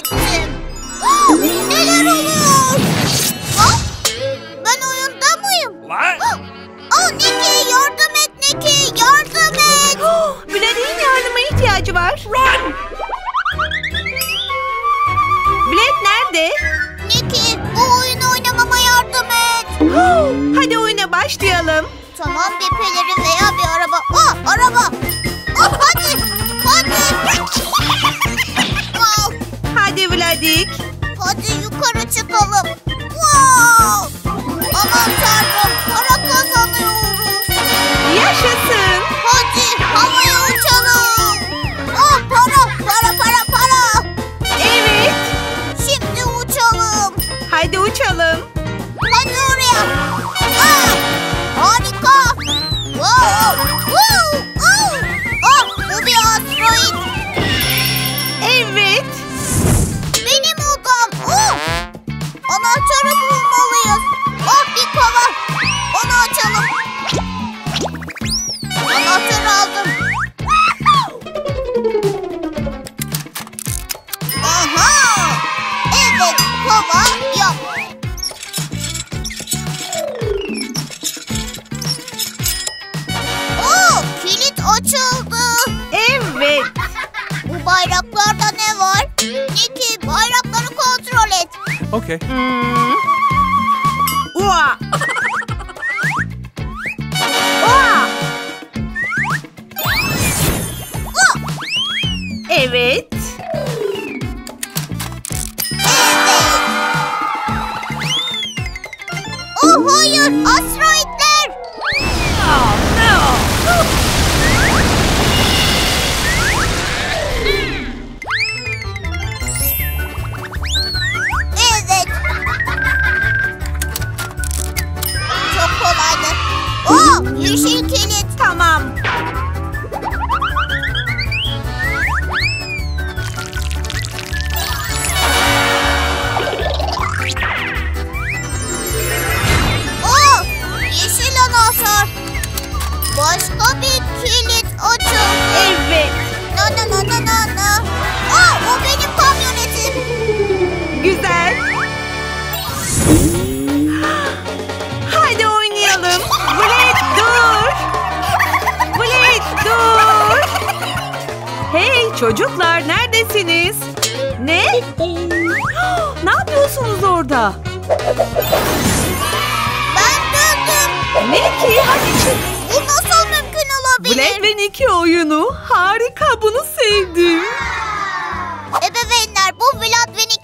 ettim. Neler oluyor? Ben oyunda mıyım? Niki yardım et Niki yardım et. Blade'in yardıma ihtiyacı var. Run! Blade nerede? Niki bu oyunu oynamama yardım et. Hadi oyuna başlayalım. Tamam bir pelerin veya bir araba. Araba. Hadi. Hadi Vladik. Hadi yukarı çıkalım. Wow! Aman tanrım para kazanıyoruz. Yaşasın. Hadi havaya uçalım. Para. Evet. Şimdi uçalım. Hadi uçalım. Hadi oraya. Harika. Bu bir asteroid. Evet. Benim odam. Anahtarı bulmalıyız. Bir kova. Onu açalım. Anahtarı aldım. Aha! Evet, kova yok. Kilit açıldı. Evet. Bu bayraklarda ne var? Niki, bayrakları kontrol et. Okay. Ua. Ua. Evet. Hayır, asteroidler. Evet. Çok kolaydı. Yeşil kilit. Tamam. Yeşil anahtar. Başka bir kilit açıldı. Evet. Na. O benim kamyonetim. Güzel. Hadi oynayalım. Blade dur. Blade dur. Hey çocuklar neredesiniz? Ne? Ne yapıyorsunuz orada? Ben döndüm. Niki hadi çık. Bu nasıl mümkün olabilir? Blade ve Niki oyunu. Harika bunu sevdim. Ebeveynler bu Vlad ve